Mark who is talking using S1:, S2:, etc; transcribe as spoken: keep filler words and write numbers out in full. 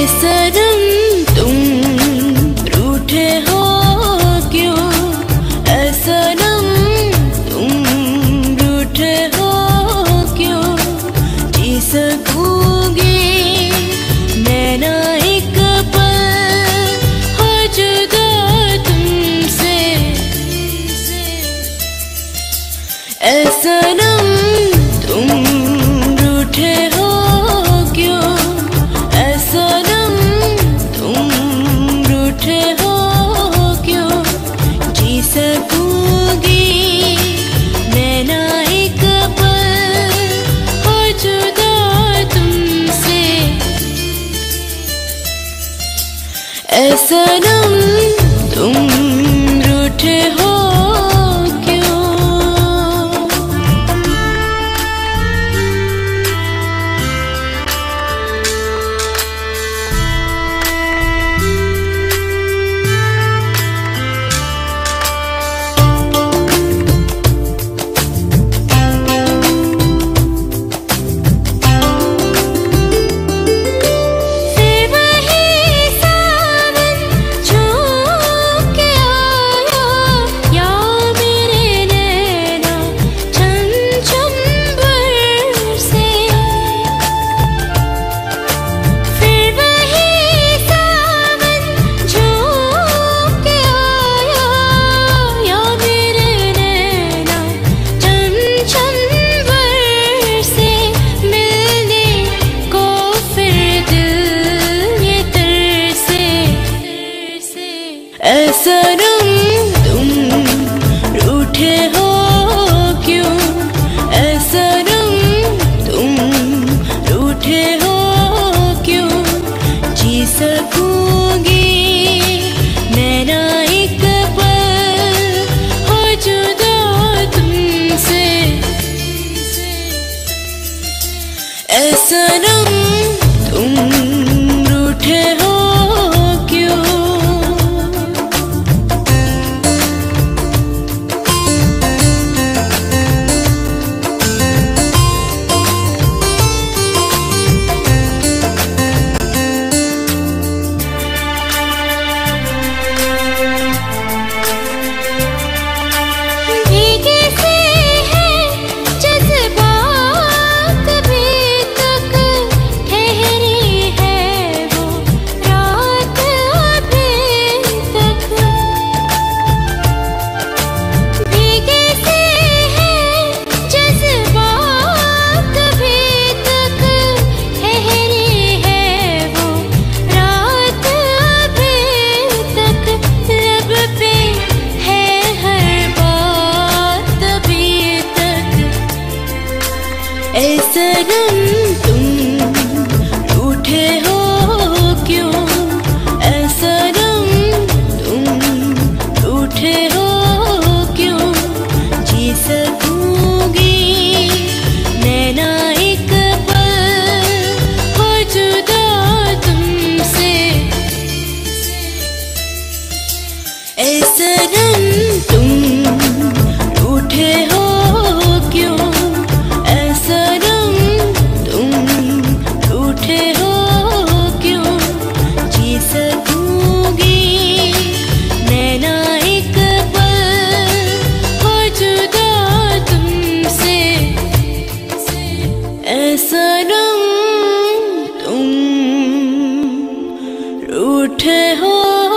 S1: सनम तुम रूठे हो क्यों, ऐ सनम तुम रूठे हो क्यों। जी सकूंगी मैं ना एक पल हो जुदा तुमसे, ऐ सनम तुम रूठे हो क्यों, ऐ सनम तुम रूठे हो क्यों। जी सकूंगी मैं ना एक पल हो जुदा तुमसे, ऐ सनम तुम रूठे हो क्यों। ऐ सनम तुम रूठे हो क्यों, ऐ सनम तुम रूठे हो क्यों। जी सकूंगी मैं ना एक पल हो जुदा तुमसे, ऐ सनम तुम रूठे हो क्यों। ऐ सनम तुम रूठे हो क्यों, ऐ सनम तुम रूठे हो क्यों। जी सकूंगी मैं ना एक पल हो जुदा तुमसे, ऐ सनम तुम रूठे हो क्यों, ऐ सनम तुम रूठे हो क्यों। जी सकूंगी मैं ना एक पल हो जुदा तुमसे, ऐ सनम तुम रूठे हो।